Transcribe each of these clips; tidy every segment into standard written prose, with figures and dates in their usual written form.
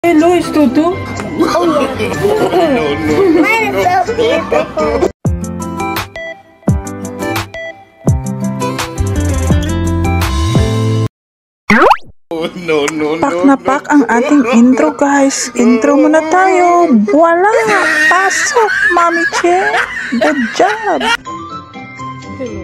Hello, is Tutu? Oh yeah. Mine is so beautiful. Pak na pak ang ating intro, guys. Intro muna tayo. Voila! Pasok, Mami Che. Good job! Hello,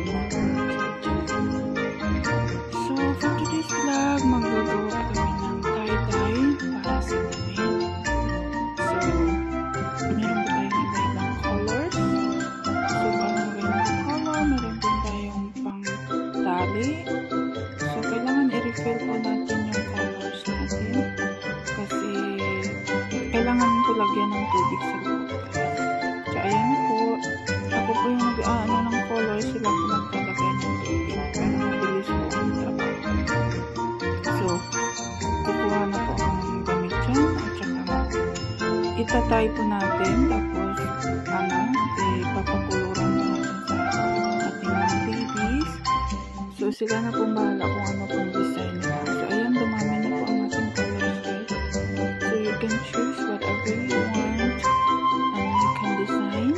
so, for today's vlog, maggagawa kami ng tie-dye para sa damit. So, meron pa tayong iba-ibang colors. So, parang rainbow color. Meron din tayong pang-tali. So, kailangan i-refill po natin yung colors natin. Kasi, kailangan po lagyan ng tubig sa loob. So, ayan na po. Ako po yung nag-aano ng colors. Sila po nagtalagay ng tubig. Para mabilis po ang trabaho. So, kukuha na po ang damit dyan. At saka, itatay po natin. Tapos, ipapakuluran po natin sa ating mga babies. So, sila na pong bahala kung ano pong design nila. So, ayan, dumami na po ang ating colors, guys. So, you can choose whatever you want. And you can design.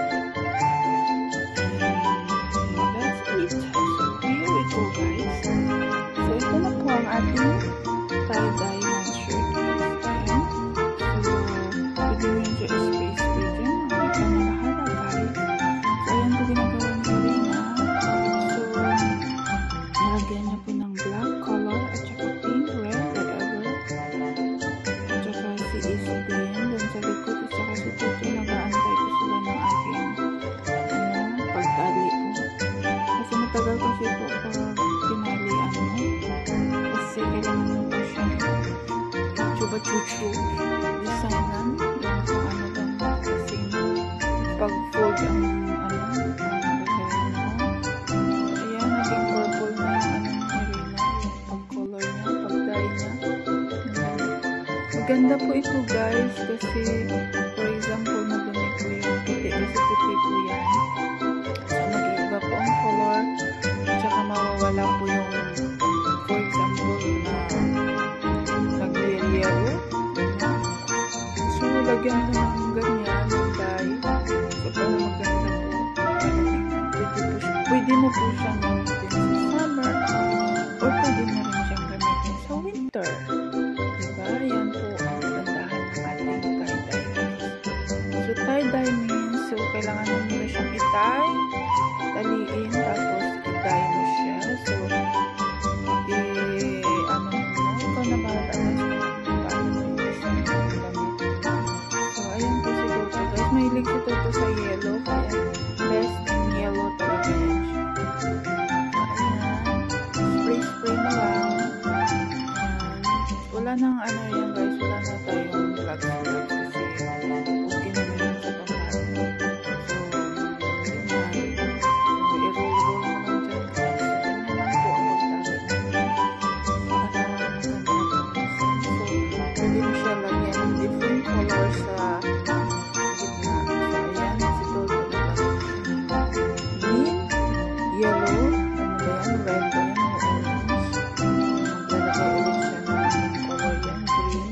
And that's it. So, here we go, guys. So, ito na po ang ating tie-dye na shirt, guys. Ayan. So, pwede mo yung space po dyan. Ikaw na bahala, guys. So, ayan po ginagawa ni Karina. Nalagyan niya po ng black color at saka pink, red, whatever. At saka si Isa din. Doon sa likod, at saka si Tutu, nag-aantay po sila ng aking pagtali po. Kasi matagal kasi po pag pinalian mo. Kasi kailangan mo po siyang chuba-chuchu designan. Yung kung ano lang kasi pag-fold ang maganda po ito, guys, kasi for example madumi po yung puti kasi puti po yan. So mag-iiba po ang color at saka mawawala po yung for example na nag-yellow. So lagyan mo ng ganyan ng dye. So para maganda po. Pwede mo po siyang gamitin sa summer or pwede mo rin siyang gamitin sa winter. Diba? Yan po ang kagandahan ng ating tie-dye, guys. So, tie-dye means, so, kailangan mo muna siyang i-tie, taliin, tapos i-dye mo siya. So, ikaw na bahala, guys, kung paano mo i-design yung damit. So, ayan po si Toto, guys. Mahilig si Toto sa yellow, kaya best in yellow talaga yan siya. So, ayan. Spray mo lang. Wala nang ano yan, guys, wala na tayong vlogs kasi okay naman yun sa pambato. So, i-roll mo lang dyan, guys. Ganyan lang po ang pagtali natin para maganda po ang design. So, pwede mo siya lagyan ng different colors sa gitna. So, ayan, si Toto naglagay siya ng green, yellow, ano ba yan, red ba yan, o orange. Maglalagay ulit siya ng color yan, green.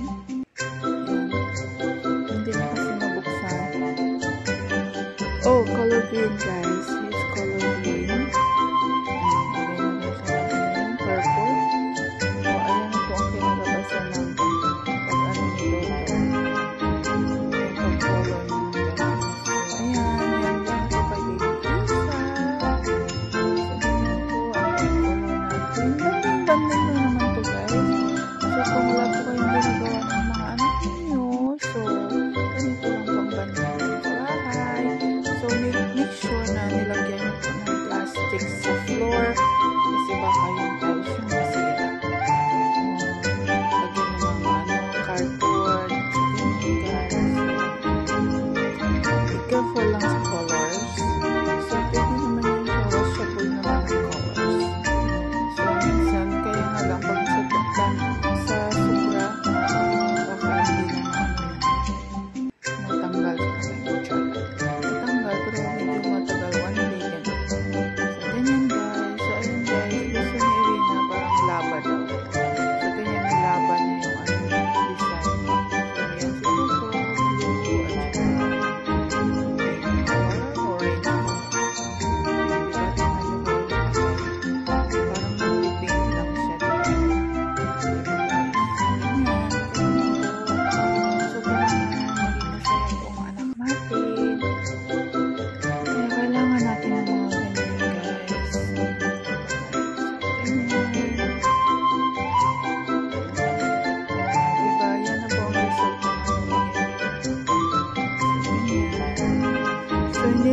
Hindi na kasi mabuksan. Oh, color green, guys. Use color green. Lagay na siya ng purple. So, ayan na po ang kinalabasan ng pag-ano ni Toto. Yung pag-color ng damit. So, ayan. Yan lang po kay Baby Isa. So, ganyan po ang pag-color natin. Banding-banding na naman to, guys. So, kung wala po kayong ginagawa ng mga anak ninyo, so, ganito lang pang banding sa bahay. So, make sure na nilagay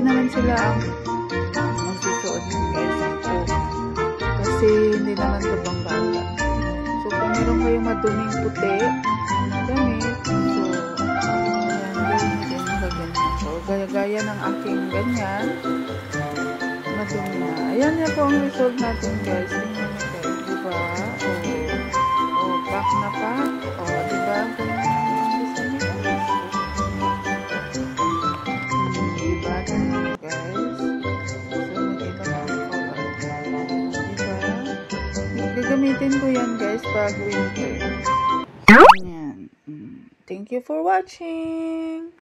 naman sila ang magsusuot ng guys ako. Kasi hindi naman ito pang bata. So kung meron kayong maduming puti na damit, so ayan, gamitin sa ganyan. So gaya-gaya ng aking ganyan, madumi na. Ayan na po ang result natin guys. Tingnan nyo guys, diba? O pack na pack. O diba? Ang ganyan na guys. Diba? Tingnan nyo guys. So mag-iba na ang color. Diba? Gagamitin ko yan guys pag winter. Ayan. Thank you for watching.